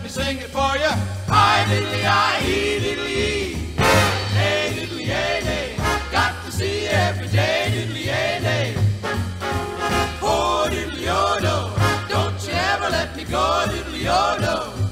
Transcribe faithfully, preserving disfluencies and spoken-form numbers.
me sing it for you. Hi, diddly-I, hee, diddly-ee. Hey, diddly-ay, day. Got to see you every day, diddly-ay, day. Oh, diddly-oh, no. Don't you ever let me go, diddly-oh, no.